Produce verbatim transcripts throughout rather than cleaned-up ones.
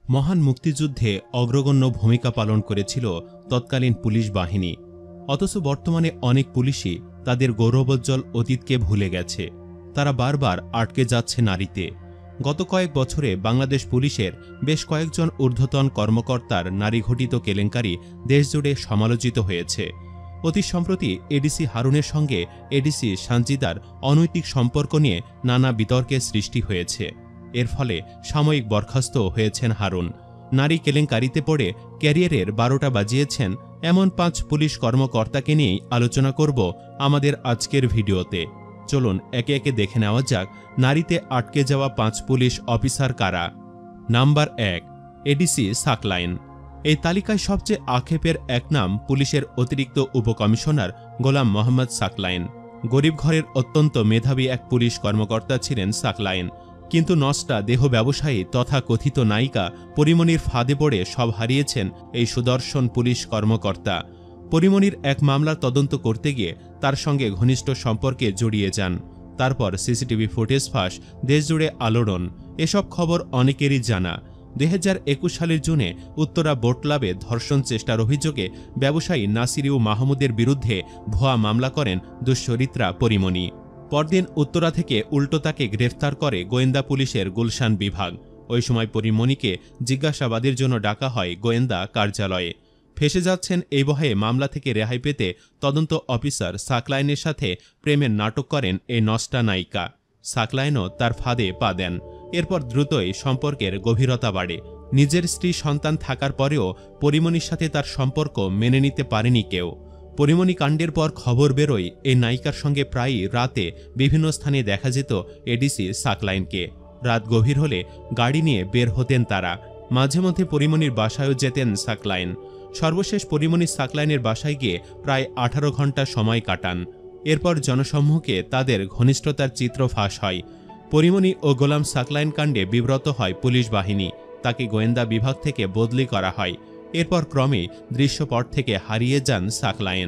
মহান মুক্তিযুদ্ধে অগ্রগণ্য ভূমিকা পালন করেছিল তৎকালীন পুলিশ বাহিনী। অথচ বর্তমানে অনেক পুলিশই তাদের গৌরবোজ্জ্বল অতীতকে ভুলে গেছে। তারা বারবার আটকে যাচ্ছে নারীতে। গত কয়েক বছরে বাংলাদেশ পুলিশের বেশ কয়েকজন ঊর্ধ্বতন কর্মকর্তার নারীঘটিত কেলেঙ্কারি দেশজুড়ে সমালোচিত হয়েছে। অতি সম্প্রতি এডিসি হারুনের সঙ্গে এডিসি সানজিদার অনৈতিক সম্পর্ক নিয়ে নানা বিতর্কের সৃষ্টি হয়েছে। এর ফলে সাময়িক বরখাস্ত হয়েছেন হারুন। নারী কেলেঙ্কারিতে পড়ে ক্যারিয়ারের বারোটা বাজিয়েছেন এমন পাঁচ পুলিশ কর্মকর্তাকে নিয়েই আলোচনা করব আমাদের আজকের ভিডিওতে। চলুন একে একে দেখে নেওয়া যাক নারীতে আটকে যাওয়া পাঁচ পুলিশ অফিসার কারা। নাম্বার এক, এডিসি সাকলাইন। এই তালিকায় সবচেয়ে আক্ষেপের এক নাম পুলিশের অতিরিক্ত উপকমিশনার গোলাম মোহাম্মদ সাকলাইন। গরিব ঘরের অত্যন্ত মেধাবী এক পুলিশ কর্মকর্তা ছিলেন সাকলাইন, কিন্তু নষ্টা দেহ ব্যবসায়ী তথা কথিত নায়িকা পরিমণির ফাঁদে পড়ে সব হারিয়েছেন এই সুদর্শন পুলিশ কর্মকর্তা। পরিমণির এক মামলার তদন্ত করতে গিয়ে তার সঙ্গে ঘনিষ্ঠ সম্পর্কে জড়িয়ে যান। তারপর সিসিটিভি ফুটেজ ফাঁস, দেশজুড়ে আলোড়ন। এসব খবর অনেকেরই জানা। দুই হাজার একুশ সালের জুনে উত্তরা বোট ক্লাবে ধর্ষণ চেষ্টার অভিযোগে ব্যবসায়ী নাসিরিউ মাহমুদের বিরুদ্ধে ভুয়া মামলা করেন দুশ্চরিত্রা পরিমণি। পরদিন উত্তরা থেকে উল্টো তাকে গ্রেফতার করে গোয়েন্দা পুলিশের গুলশান বিভাগ। ওই সময় পরিমণিকে জিজ্ঞাসাবাদের জন্য ডাকা হয় গোয়েন্দা কার্যালয়ে। ফেসে যাচ্ছেন এই ভয়ে মামলা থেকে রেহাই পেতে তদন্ত অফিসার সাকলাইনের সাথে প্রেমের নাটক করেন এই নষ্টা নায়িকা। সাকলাইনও তার ফাঁদে পা দেন। এরপর দ্রুতই সম্পর্কের গভীরতা বাড়ে। নিজের স্ত্রী সন্তান থাকার পরেও পরিমণির সাথে তার সম্পর্ক মেনে নিতে পারেনি কেউ। পরিমণি কাণ্ডের পর খবর বেরোয় এই নায়িকার সঙ্গে প্রায়ই রাতে বিভিন্ন স্থানে দেখা যেত এডিসি সাকলাইনকে। রাত গভীর হলে গাড়ি নিয়ে বের হতেন তারা। মাঝে মধ্যে পরিমণির বাসায়ও যেতেন সাকলাইন। সর্বশেষ পরিমণি সাকলাইনের বাসায় গিয়ে প্রায় আঠারো ঘন্টা সময় কাটান। এরপর জনসম্মুখে তাদের ঘনিষ্ঠতার চিত্র ফাঁস হয়। পরিমণি ও গোলাম সাকলাইন কাণ্ডে বিব্রত হয় পুলিশ বাহিনী। তাকে গোয়েন্দা বিভাগ থেকে বদলি করা হয়। এরপর ক্রমে দৃশ্যপট থেকে হারিয়ে যান সাকলাইন।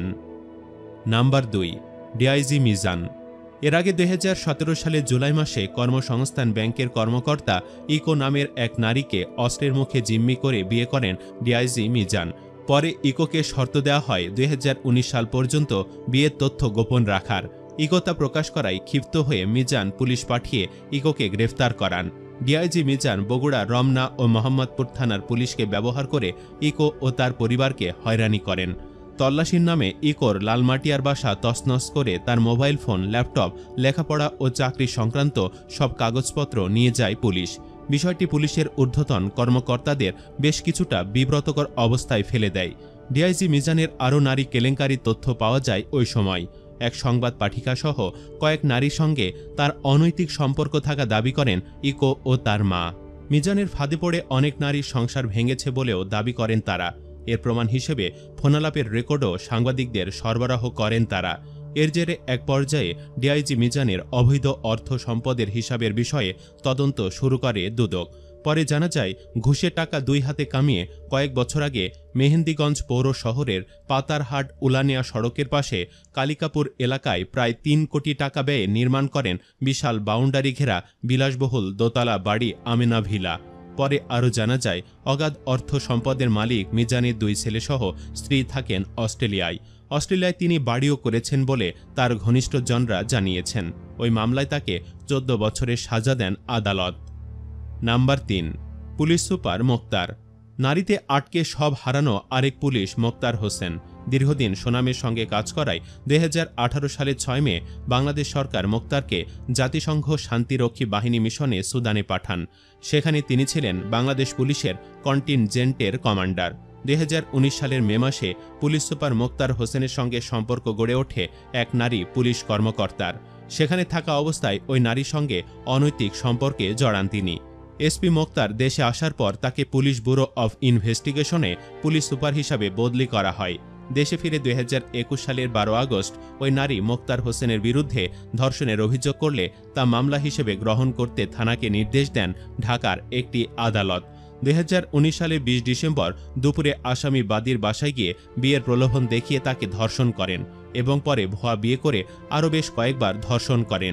নাম্বার দুই, ডিআইজি মিজান। এর আগে দুই হাজার সতেরো সালের জুলাই মাসে কর্মসংস্থান ব্যাংকের কর্মকর্তা ইকো নামের এক নারীকে অস্ত্রের মুখে জিম্মি করে বিয়ে করেন ডিআইজি মিজান। পরে ইকোকে শর্ত দেওয়া হয় দুই হাজার উনিশ সাল পর্যন্ত বিয়ের তথ্য গোপন রাখার। ইকো তা প্রকাশ করায় ক্ষিপ্ত হয়ে মিজান পুলিশ পাঠিয়ে ইকোকে গ্রেফতার করান। ডিআইজি মিজান বগুড়া, রমনা ও মোহাম্মদপুর থানার পুলিশকে ব্যবহার করে ইকো ও তার পরিবারকে হয়রানি করেন। তল্লাশির নামে ইকোর লালমাটিয়ার বাসা তছনছ করে তার মোবাইল ফোন, ল্যাপটপ, লেখাপড়া ও চাকরি সংক্রান্ত সব কাগজপত্র নিয়ে যায় পুলিশ। বিষয়টি পুলিশের ঊর্ধ্বতন কর্মকর্তাদের বেশ কিছুটা বিব্রতকর অবস্থায় ফেলে দেয়। ডিআইজি মিজানের আরও নারী কেলেঙ্কারির তথ্য পাওয়া যায় ওই সময়। এক সংবাদ পাঠিকা সহ কয়েক নারীর সঙ্গে তার অনৈতিক সম্পর্ক থাকা দাবি করেন ইকো ও তার মা। মিজানের ফাঁদে পড়ে অনেক নারীর সংসার ভেঙেছে বলেও দাবি করেন তারা। এর প্রমাণ হিসেবে ফোনালাপের রেকর্ডও সাংবাদিকদের সরবরাহ করেন তারা। এর জেরে এক পর্যায়ে ডিআইজি মিজানের অবৈধ অর্থ সম্পদের হিসাবের বিষয়ে তদন্ত শুরু করে দুদক। পরে জানা যায় ঘুষে টাকা দুই হাতে কামিয়ে কয়েক বছর আগে মেহেন্দিগঞ্জ পৌর শহরের পাতারহাট উলানিয়া সড়কের পাশে কালিকাপুর এলাকায় প্রায় তিন কোটি টাকা ব্যয়ে নির্মাণ করেন বিশাল বাউন্ডারি ঘেরা বিলাসবহুল দোতলা বাড়ি আমেনা ভিলা। পরে আরও জানা যায় অগাধ অর্থ সম্পদের মালিক মিজানের দুই ছেলেসহ স্ত্রী থাকেন অস্ট্রেলিয়ায়। অস্ট্রেলিয়ায় তিনি বাড়িও করেছেন বলে তার ঘনিষ্ঠজনরা জানিয়েছেন। ওই মামলায় তাকে চোদ্দ বছরের সাজা দেন আদালত। নাম্বার তিন, পুলিশ সুপার মোক্তার। নারীতে আটকে সব হারানো আরেক পুলিশ মোক্তার হোসেন। দীর্ঘদিন সুনামের সঙ্গে কাজ করায় দুই হাজার আঠারো সালের ছয় মে বাংলাদেশ সরকার মোক্তারকে জাতিসংঘ শান্তিরক্ষী বাহিনী মিশনে সুদানে পাঠান। সেখানে তিনি ছিলেন বাংলাদেশ পুলিশের কন্টিনজেন্টের কমান্ডার। দুই হাজার উনিশ সালের মে মাসে পুলিশ সুপার মোক্তার হোসেনের সঙ্গে সম্পর্ক গড়ে ওঠে এক নারী পুলিশ কর্মকর্তার। সেখানে থাকা অবস্থায় ওই নারীর সঙ্গে অনৈতিক সম্পর্কে জড়ান তিনি। এসপি মোক্তার দেশে আসার পর তাকে পুলিশ ব্যুরো অফ ইনভেস্টিগেশনে পুলিশ সুপার হিসাবে বদলি করা হয়। দেশে ফিরে দুই হাজার একুশ সালের বারো আগস্ট ওই নারী মোক্তার হোসেনের বিরুদ্ধে ধর্ষণের অভিযোগ করলে তা মামলা হিসেবে গ্রহণ করতে থানাকে নির্দেশ দেন ঢাকার একটি আদালত। দুই হাজার উনিশ সালের বিশ ডিসেম্বর দুপুরে আসামি বাদীর বাসায় গিয়ে বিয়ের প্রলোভন দেখিয়ে তাকে ধর্ষণ করেন এবং পরে ভুয়া বিয়ে করে আরও বেশ কয়েকবার ধর্ষণ করেন।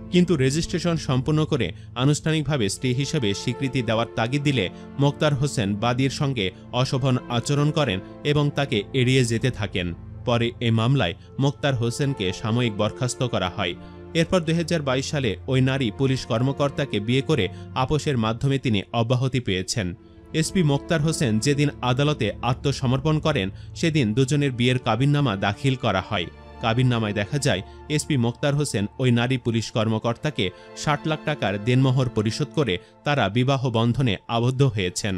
কিন্তু রেজিস্ট্রেশন সম্পন্ন করে আনুষ্ঠানিকভাবে স্ত্রী হিসেবে স্বীকৃতি দেওয়ার তাগিদ দিলে মোক্তার হোসেন বাদীর সঙ্গে অশোভন আচরণ করেন এবং তাকে এড়িয়ে যেতে থাকেন। পরে এ মামলায় মোক্তার হোসেনকে সাময়িক বরখাস্ত করা হয়। এরপর দুই হাজার বাইশ সালে ওই নারী পুলিশ কর্মকর্তাকে বিয়ে করে আপোষের মাধ্যমে তিনি অব্যাহতি পেয়েছেন। এসপি মোক্তার হোসেন যেদিন আদালতে আত্মসমর্পণ করেন সেদিন দুজনের বিয়ের কাবিননামা দাখিল করা হয়। কাবিননামায় দেখা যায় এসপি মোক্তার হোসেন ওই নারী পুলিশ কর্মকর্তাকে ষাট লাখ টাকার দেনমোহর পরিশোধ করে তারা বিবাহ বন্ধনে আবদ্ধ হয়েছেন।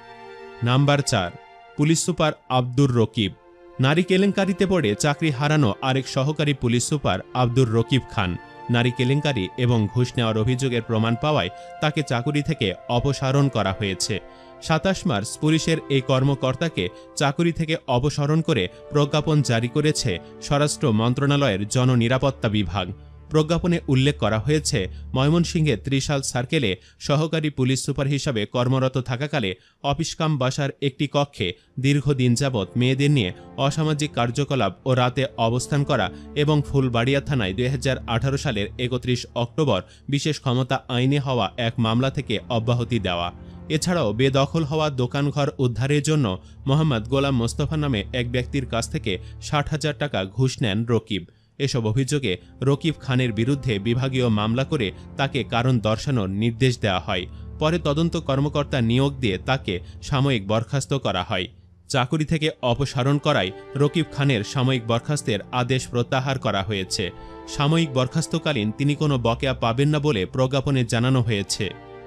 নাম্বার চার, পুলিশ সুপার আব্দুর রকিব। নারী কেলেঙ্কারিতে পড়ে চাকরি হারানো আরেক সহকারী পুলিশ সুপার আব্দুর রকিব খান নারী কেলেঙ্কারি এবং ঘুষ নেওয়ার অভিযোগের প্রমাণ পাওয়ায় তাকে চাকুরি থেকে অপসারণ করা হয়েছে। সাতাশ মার্চ পুলিশের এই কর্মকর্তাকে চাকুরি থেকে অপসারণ করে প্রজ্ঞাপন জারি করেছে স্বরাষ্ট্র মন্ত্রণালয়ের জননিরাপত্তা বিভাগ। প্রজ্ঞাপনে উল্লেখ করা হয়েছে, ময়মনসিংহের ত্রিশাল সার্কেলে সহকারী পুলিশ সুপার হিসাবে কর্মরত থাকাকালে অফিসকাম বাসার একটি কক্ষে দীর্ঘদিন যাবৎ মেয়েদের নিয়ে অসামাজিক কার্যকলাপ ও রাতে অবস্থান করা এবং ফুলবাড়িয়া থানায় দুই হাজার আঠারো সালের একত্রিশ অক্টোবর বিশেষ ক্ষমতা আইনে হওয়া এক মামলা থেকে অব্যাহতি দেওয়া। এছাড়াও বেদখল হওয়া দোকানঘর উদ্ধারের জন্য মোহাম্মদ গোলাম মোস্তফা নামে এক ব্যক্তির কাছ থেকে ষাট হাজার টাকা ঘুষ নেন রকিব। এসব অভিযোগে রকিব খানের বিরুদ্ধে বিভাগীয় মামলা করে তাকে কারণ দর্শানোর নির্দেশ দেওয়া হয়। পরে তদন্ত কর্মকর্তা নিয়োগ দিয়ে তাকে সাময়িক বরখাস্ত করা হয়। চাকুরি থেকে অপসারণ করায় রকিব খানের সাময়িক বরখাস্তের আদেশ প্রত্যাহার করা হয়েছে। সাময়িক বরখাস্তকালীন তিনি কোনো বকেয়া পাবেন না বলে প্রজ্ঞাপনে জানানো হয়েছে।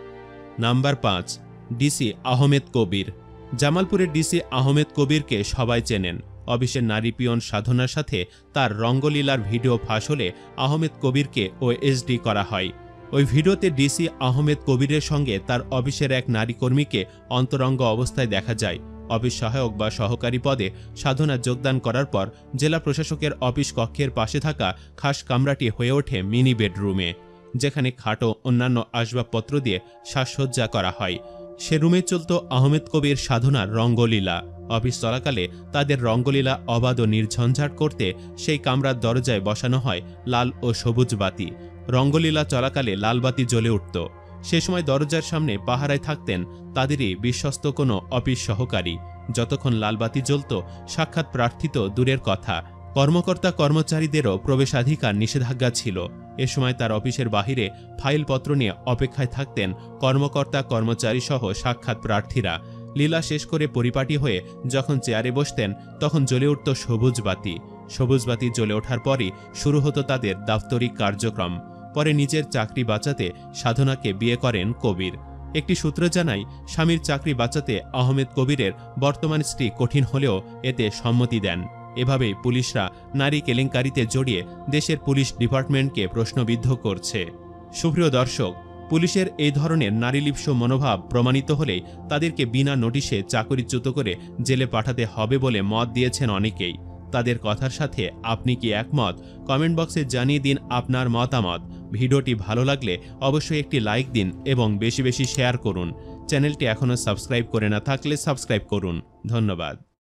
নাম্বার পাঁচ, ডিসি আহমেদ কবির। জামালপুরের ডিসি আহমেদ কবিরকে সবাই চেনেন। অফিসের নারী পিয়ন সাধনার সাথে তার রঙ্গলীলার ভিডিও ফাঁস হলে আহমেদ কবিরকে ওএসডি করা হয়। ওই ভিডিওতে ডিসি আহমেদ কবিরের সঙ্গে তার অফিসের এক নারী কর্মীকে অন্তরঙ্গ অবস্থায় দেখা যায়। অফিস সহায়ক বা সহকারী পদে সাধনা যোগদান করার পর জেলা প্রশাসকের অফিস কক্ষের পাশে থাকা খাস কামরাটি হয়ে ওঠে মিনি বেডরুমে, যেখানে খাট ও অন্যান্য আসবাবপত্র দিয়ে সাজসজ্জা করা হয়। সে রুমে চলত আহমেদ কবির সাধনার রঙ্গলীলা। অফিস চলাকালে তাদের রঙ্গলীলা অবাধ ও নির্ঝঞ্ঝাট করতে সেই কামরার দরজায় বসানো হয় লাল ও সবুজ বাতি। রঙ্গলীলা চলাকালে লাল বাতি জ্বলে উঠত। সে সময় দরজার সামনে পাহারায় থাকতেন তাদেরই বিশ্বস্ত কোনো অফিস সহকারী। যতক্ষণ লাল বাতি জ্বলত সাক্ষাৎ প্রার্থী তো দূরের কথা, কর্মকর্তা কর্মচারীদেরও প্রবেশাধিকার নিষেধাজ্ঞা ছিল। এ সময় তার অফিসের বাহিরে ফাইলপত্র নিয়ে অপেক্ষায় থাকতেন কর্মকর্তা কর্মচারী সহ সাক্ষাৎ প্রার্থীরা। লীলা শেষ করে পরিপাটি হয়ে যখন চেয়ারে বসতেন তখন জ্বলে উঠত সবুজ বাতি। সবুজ বাতি জ্বলে ওঠার পরই শুরু হতো তাদের দাপ্তরিক কার্যক্রম। পরে নিজের চাকরি বাঁচাতে সাধনাকে বিয়ে করেন কবির। একটি সূত্র জানায়, স্বামীর চাকরি বাঁচাতে আহমেদ কবিরের বর্তমান স্ত্রী কঠিন হলেও এতে সম্মতি দেন। এভাবেই পুলিশরা নারী কেলেঙ্কারিতে জড়িয়ে দেশের পুলিশ ডিপার্টমেন্টকে প্রশ্নবিদ্ধ করছে। সুপ্রিয় দর্শক, পুলিশের এই ধরনের নারীলিপ্স মনোভাব প্রমাণিত হলে তাদেরকে বিনা নোটিশে চাকরিচ্যুত করে জেলে পাঠাতে হবে বলে মত দিয়েছেন অনেকেই। তাদের কথার সাথে আপনি কি একমত? কমেন্ট বক্সে জানিয়ে দিন আপনার মতামত। ভিডিওটি ভালো লাগলে অবশ্যই একটি লাইক দিন এবং বেশি বেশি শেয়ার করুন। চ্যানেলটি এখনও সাবস্ক্রাইব করে না থাকলে সাবস্ক্রাইব করুন। ধন্যবাদ।